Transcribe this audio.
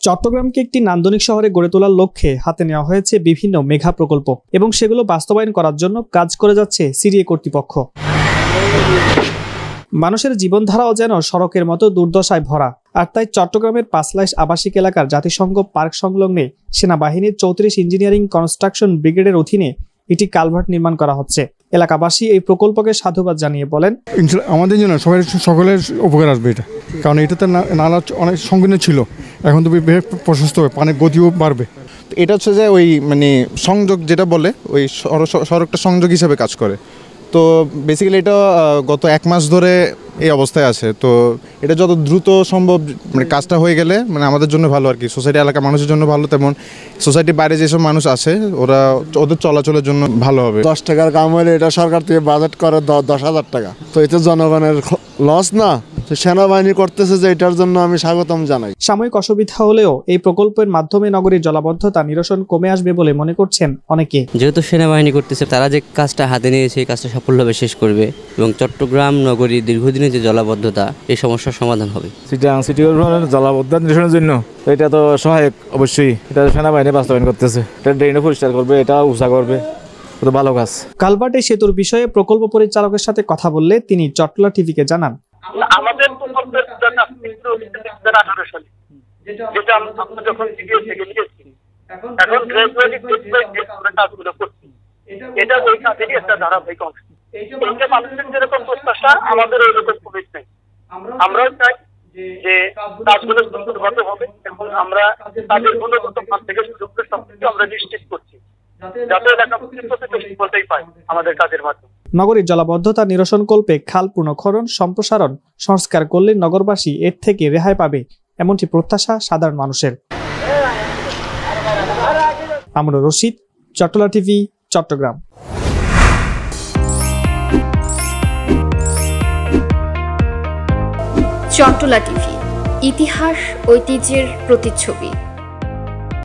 চট্টগ্রামকে একটি নান্দনিক শহরে গড়ে তোলার লক্ষ্যে হাতে নেওয়া হয়েছে বিভিন্ন মেগা প্রকল্প এবং সেগুলো বাস্তবায়ন করার জন্য কাজ করে যাচ্ছে সিডিএ কর্তৃপক্ষ। মানুষের জীবনধারাও যেন সড়কের মতো দুর্দশায় ভরা, আর তাই চট্টগ্রামের পাঁচলাইশ আবাসিক এলাকার জাতিসংঘ পার্ক সংলগ্নে সেনাবাহিনীর 34 ইঞ্জিনিয়ারিং কনস্ট্রাকশন ব্রিগেডের অধীনে একটি কালভার্ট নির্মাণ করা হচ্ছে। এলাকাবাসী এই প্রকল্পকে সাধুবাদ জানিয়ে বলেন, আমাদের জন্য সকলের উপকার আসবে এটা, কারণ এটাতে নালা অনেক সংকীর্ণ ছিল, এখন তো প্রশস্ত হবে, পানির গতিও বাড়বে। এটা হচ্ছে যে ওই মানে সংযোগ যেটা বলে, ওই সড়কটা সংযোগ হিসেবে কাজ করে। তো বেসিক্যালি এটা গত 1 মাস ধরে এই অবস্থায় আছে। তো এটা যত দ্রুত সম্ভব মানে কাজটা হয়ে গেলে মানে আমাদের জন্য ভালো আর কি, সোসাইটি এলাকার মানুষের জন্য ভালো, তেমন সোসাইটির বাইরে যেসব মানুষ আছে ওদের চলাচলের জন্য ভালো হবে। 10 টাকার কাম হলে এটা সরকার থেকে বাজেট করে 10,000 টাকা, তো এতে জনগণের লস না, সেনাবাহিনী করতেছে, যে এটার জন্য আমি স্বাগতম জানাই। সাময়িক অসুবিধা হলেও এই প্রকল্পের মাধ্যমে নগরীর জলাবদ্ধতা নিরসন কমে আসবে বলে মনে করছেন অনেকে। যেহেতু সেনাবাহিনী করতেছে, তারা যে কাজটা হাতে নিয়েছে এই কাজটা সফলভাবে শেষ করবে এবং চট্টগ্রাম নগরীর দীর্ঘদিনের যে জলাবদ্ধতা এই সমস্যার সমাধান হবে। সিটি কর্পোরেশনের জলাবদ্ধতা নিরসনের জন্য এটা তো সহায়ক, অবশ্যই এটা সেনাবাহিনী বাস্তবায়ন করতেছে, এটা ড্রেনে পরিষ্কার করবে, এটা উঁচা করবে, ভালো কাজ। কালভার্টে সেতুর বিষয়ে প্রকল্প পরিচালকের সাথে কথা বললে তিনি চট্টলা টিভিকে জানান, আমাদের প্রকল্পের 2018 সালে যেটা আমরা যখন সিডিএ থেকে নিয়েছি, এখন গ্রাজুয়ালি আমরা কাজগুলো করছি, এটা ওই কাজেরই একটা ধারাবাহিক অংশ। এইটা মানুষের যেরকম প্রত্যাশা, আমাদের ওই রকম প্রবেশ নেই। আমরাও চাই যে কাজগুলো সুন্দরভাবে হবে, এবং আমরা তাদের গুণগত মান থেকে সুযোগ সবকিছু আমরা নিশ্চিত করছি, যাতে এলাকা বলতেই পাই আমাদের কাজের মাধ্যমে। নগরীর জলাবদ্ধতা নিরসনকল্পে খাল পুনঃখনন, সম্প্রসারণ, সংস্কার করলে নগরবাসী এর থেকে রেহাই পাবে, এমনটি প্রত্যাশা সাধারণ মানুষের। আমরা রশিদ, চট্টলা টিভি, চট্টগ্রাম। চট্টলা টিভি, ইতিহাস ঐতিহ্যের প্রতিচ্ছবি।